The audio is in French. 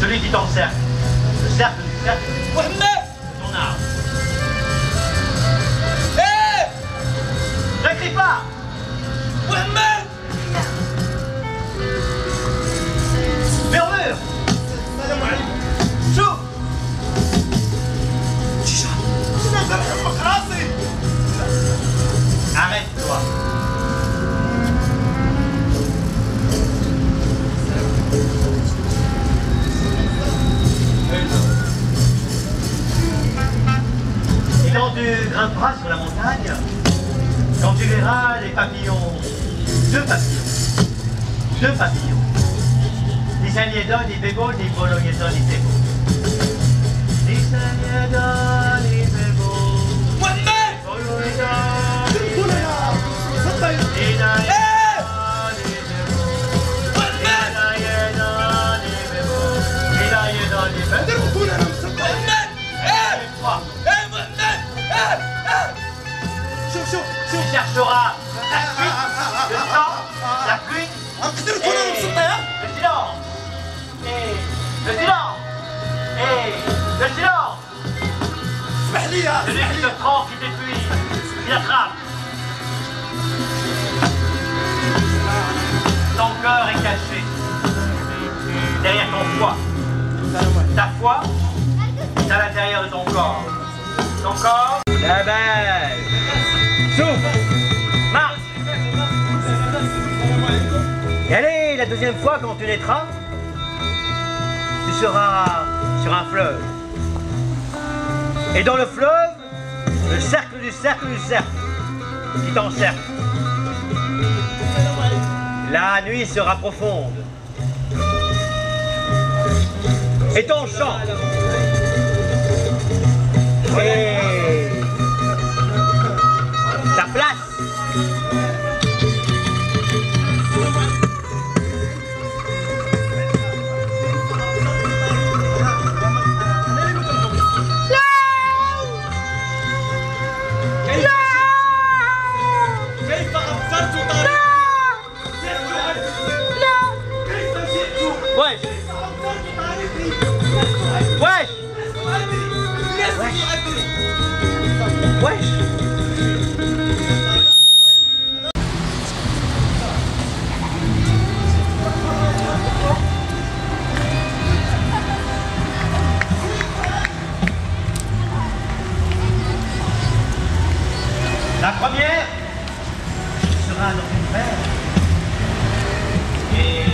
Celui qui t'encercle. Le cercle du cercle. Mohamed! Ton arme. Hé! Ne crie pas! Mohamed! Murmure! Salam alaikum. Chauffe! Arrête-toi! Et quand tu grimperas sur la montagne, quand tu verras les papillons, deux papillons, ni Saniedon, ni Bebo, ni Bologneton, ni Tebo. Ni Saniedon, ni Bebo. Mohamed! Tu chercheras la fuite, le sang, la fuite, le silence. Et le silence. Et le silence. Celui qui te trempe, qui t'épuise, qui attrape. Ton corps est caché derrière ton foie. Ta foi est à l'intérieur de ton corps. Ton corps, la belle. Souffle. Marche. Et allez, la deuxième fois, quand tu naîtras, tu seras sur un fleuve. Et dans le fleuve, le cercle du cercle du cercle qui t'encercle. La nuit sera profonde. Et ton chant. Et ta place. Ouais. Ouais. Wesh. La première sera dans une paire. Et